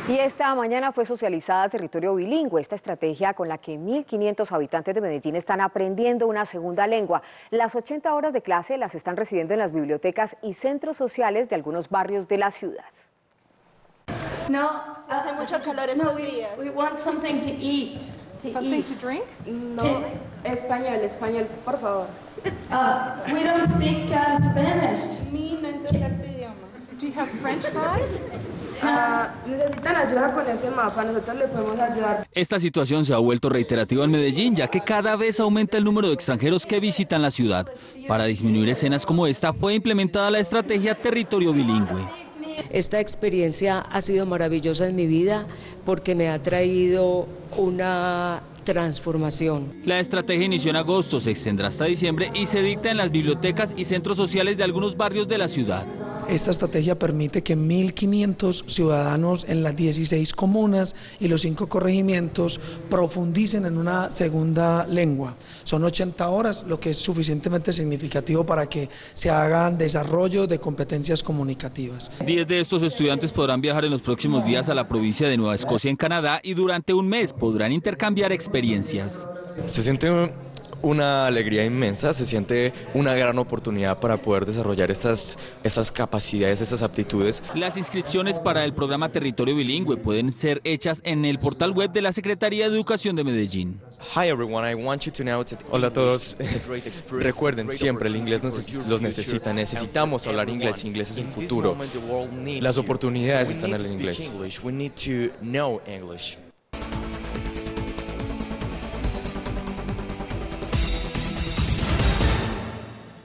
Y esta mañana fue socializada Territorio Bilingüe, esta estrategia con la que 1.500 habitantes de Medellín están aprendiendo una segunda lengua. Las 80 horas de clase las están recibiendo en las bibliotecas y centros sociales de algunos barrios de la ciudad. No, hace mucho calor estos días. We want something to eat. Something to drink? No, español, por favor. We don't speak Spanish. Ni no entender tu idioma. Do you have French fries? Necesitan ayuda con ese mapa, nosotros le podemos ayudar. Esta situación se ha vuelto reiterativa en Medellín, ya que cada vez aumenta el número de extranjeros que visitan la ciudad. Para disminuir escenas como esta fue implementada la estrategia Territorio Bilingüe. Esta experiencia ha sido maravillosa en mi vida porque me ha traído una transformación. La estrategia inició en agosto, se extenderá hasta diciembre y se dicta en las bibliotecas y centros sociales de algunos barrios de la ciudad. Esta estrategia permite que 1.500 ciudadanos en las 16 comunas y los 5 corregimientos profundicen en una segunda lengua. Son 80 horas, lo que es suficientemente significativo para que se hagan desarrollo de competencias comunicativas. 10 de estos estudiantes podrán viajar en los próximos días a la provincia de Nueva Escocia en Canadá y durante un mes podrán intercambiar experiencias. Se siente una alegría inmensa, se siente una gran oportunidad para poder desarrollar estas capacidades, estas aptitudes. Las inscripciones para el programa Territorio Bilingüe pueden ser hechas en el portal web de la Secretaría de Educación de Medellín. Hola a todos. Recuerden, siempre el inglés los necesita, necesitamos hablar inglés, inglés es el futuro. Las oportunidades están en el inglés.